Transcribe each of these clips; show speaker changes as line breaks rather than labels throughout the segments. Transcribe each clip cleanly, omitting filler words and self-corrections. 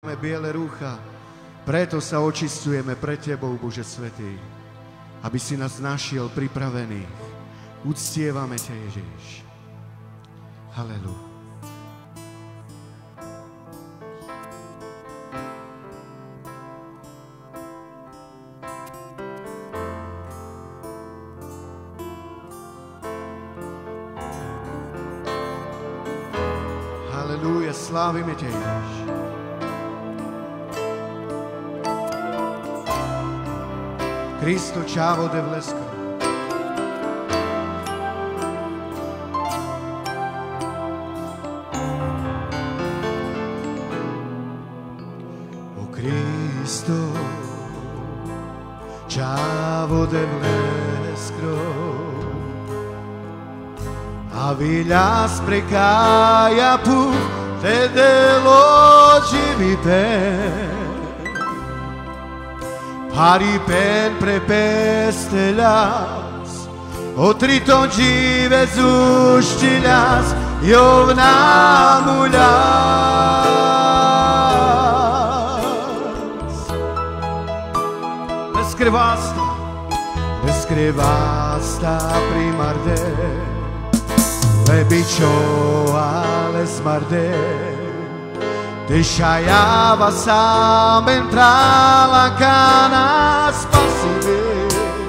biele rúcha, preto sa očistujeme pred Tebou, Bože svätý, aby si nás našiel pripravených. Uctievame ťa, Ježiš. Halelúja. Halelúja, slávime ťa, Ježiš. Cristo Chavo de Vlesko. O Cristo Chavo de Vlesko, avilhas precaia por te delogi viver. Haripen prepestelas, otriton dziwe zuścilas, jovna muljas. Neskrevasta primarde, lebicho ales marde. Deixaiava sam entrar la cana spasime,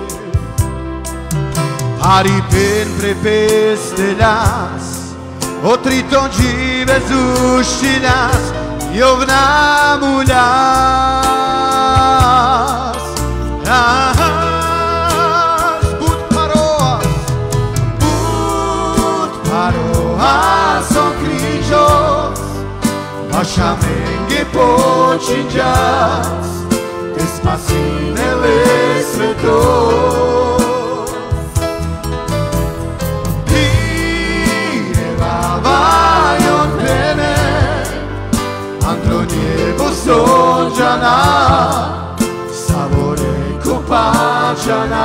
Haripen prepestelas, otriton dziwe zuścilas, jovna muljas. Bud paroas o Cristo, Vašamengi počinjas, te spasinele sveto. Direvavai od mene, antro nebo sonđana, savore kupačana.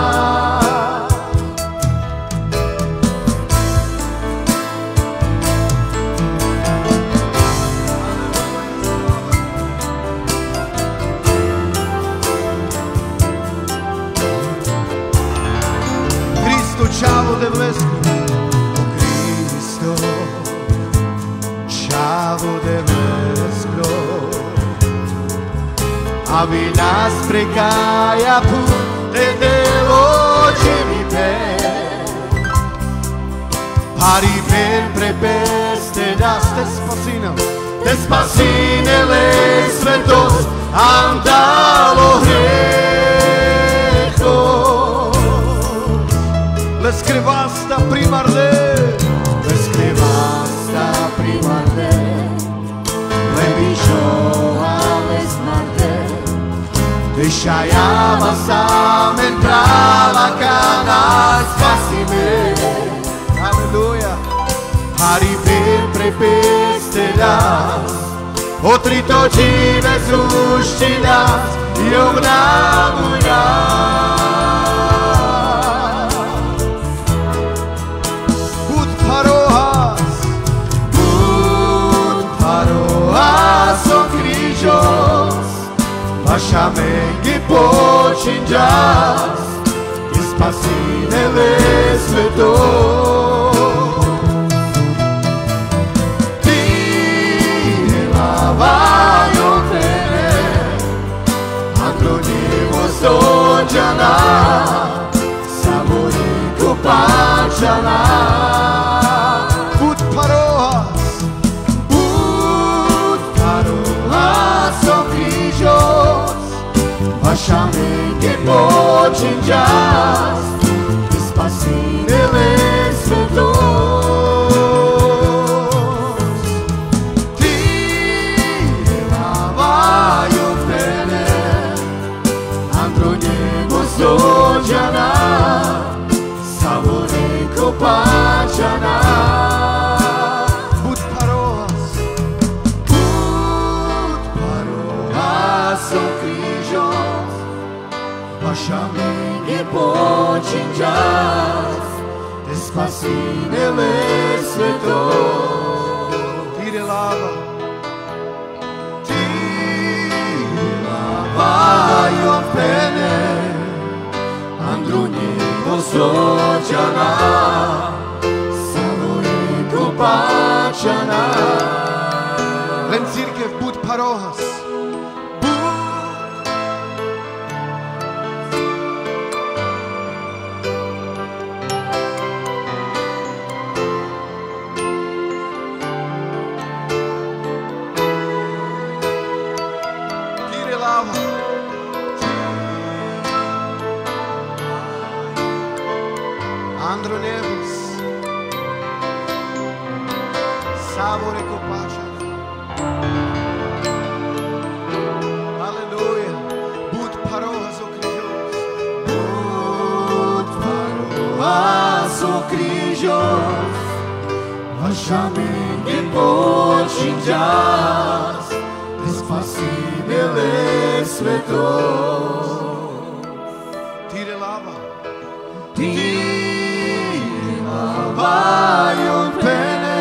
Chavo de Vlesko, o Cristo, Chavo de Vlesko, avilhas precaia por te delogi viver. Haripen prepestelas, te spasinele svetos, andalo recho. L'escrivasta primarde, lebicho ales marde, deixaiava sam entrar la cana spasime. Aleluia. Haripen prepestelas, otrito dziwe zuścilas, jovna muljas. Vašamengi počinjas, te spasinele sveto. Direvavai od mene, antro nebo sonđana, savore kupačana. Bud paroas o Cristo, Vašamengi počinjas, te spasinele svetos. Direvavai od mene, antro nebo sonđana, savore kupačana. Bud paroas o Cristo, Vašamengi počinjas, parohas. Andronevus, Savore Copacha. Aleluia. Bud parohas o Crijos. Bud parohas o Crijos. Vașamente počinjas, spasibile svetos. Tire lava. Vaion pene,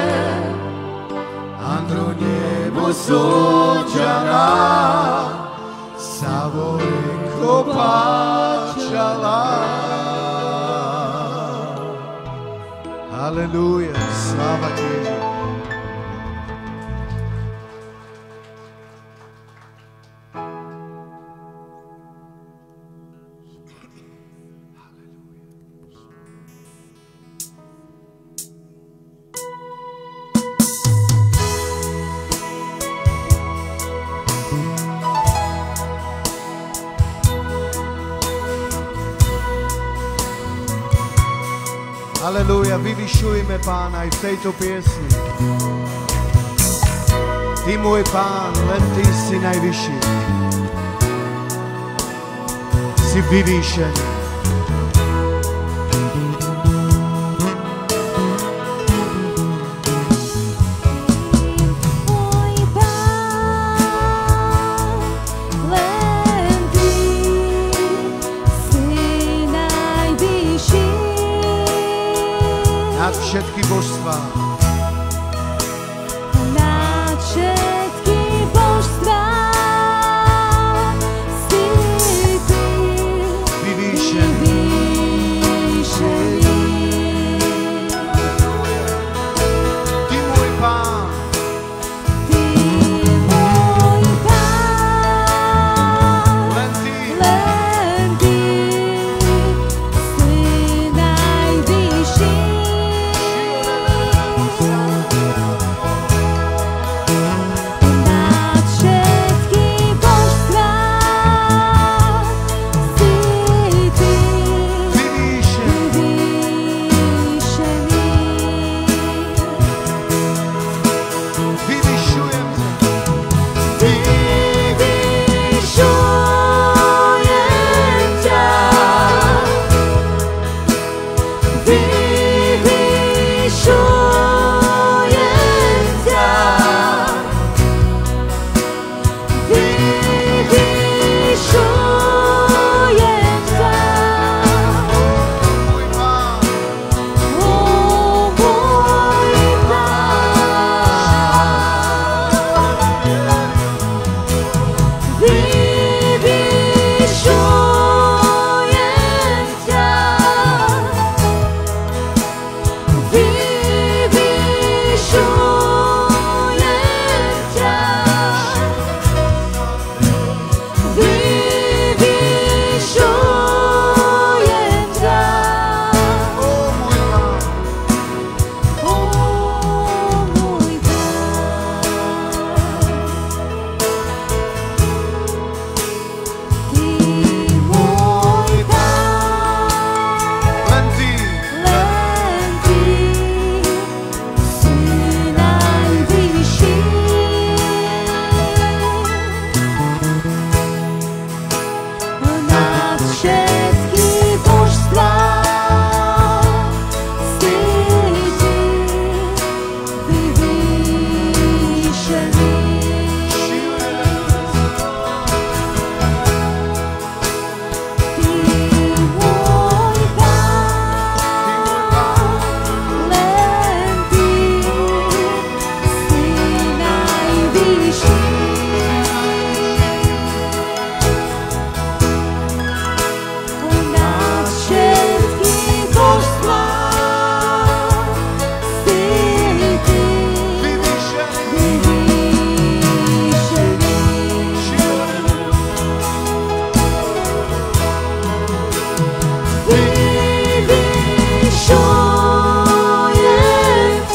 andro nebo sočana, savore kopačala. Aleluja, slava ti. Aleluja, vyvyšujme Pána aj v tejto piesni. Ty, môj Pán, len Ty si najvyšší. Si vyvýšený. Všetky božstvá.
Nad všetky božstvá si Ty
vyvýšený. Ty, môj Pán.
Ty, môj Pán.
Len Ty.
Len Ty si najvyšší.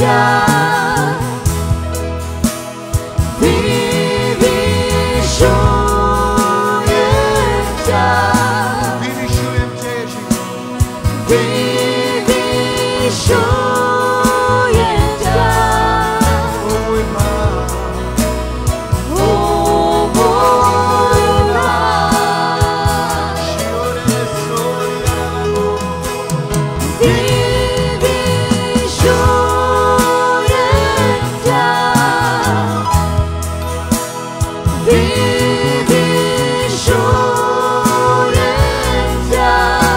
ťa. Vyvyšujem ťa.
Vyvyšujem ťa, Ježiš.
Vyvyšujem ťa.
O môj Pán.
O môj Pán.
Šiore soria ramo.
Vyvyšujem ťa. Vyvyšujem ťa.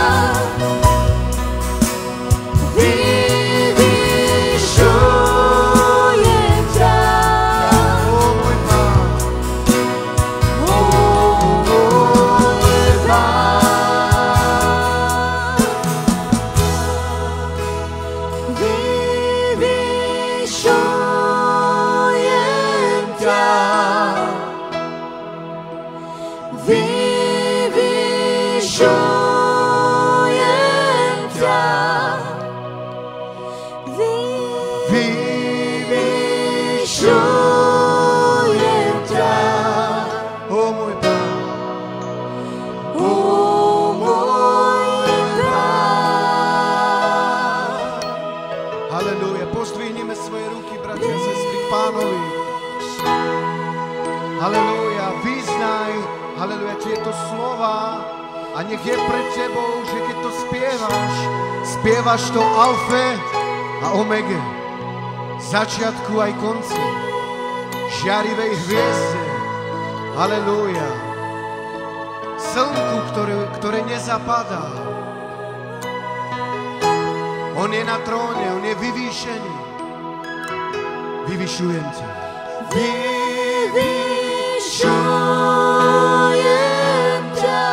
Vyvyšujem ťa.
O môj Pán.
O môj Pán. Vyvyšujem ťa. Vyvyšujem ťa. Vyvyšujem ťa.
O môj Pán.
O môj Pán.
Halelúja. Pozdvihnime svoje ruky, bratia a sestry, k Pánovi. Halelúja. Vyznaj, halelúja, tieto slova a nech je pred tebou, že keď to spievaš to alfe a omege, začiatku aj konci, žiarivej hviezde. Halelúja. Slnku, ktoré nezapadá. On je na tróne, on je vyvýšený. Vyvyšujem ťa.
Vyvyšujem ťa.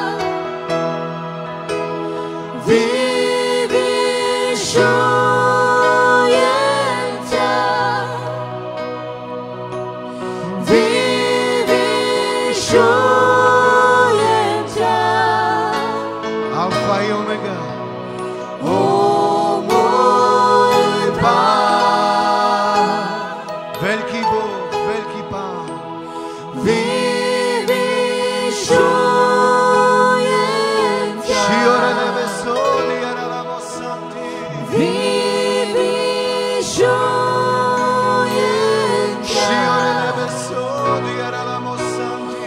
Vyvyšujem ťa. Vyvyšujem ťa.
Alfa i omega.
O môj Pán.
Veľký Boh, veľký Pán.
Vyvyšujem ťa.
Šiore nebesoli, aralamo santi.
Vyvyšujem ťa.
Šiore nebesoli, aralamo santi.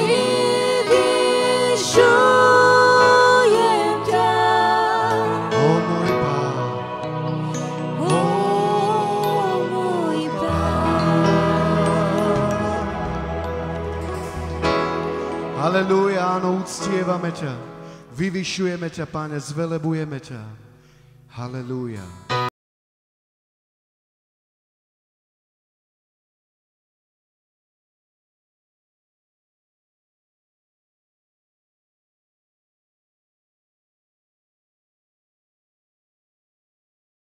Vyvyšujem ťa.
O môj Pán.
O môj Pán.
Halelúja, áno, uctievame ťa. Vyvyšujeme ťa, Páne, zvelebujeme ťa. Halelúja.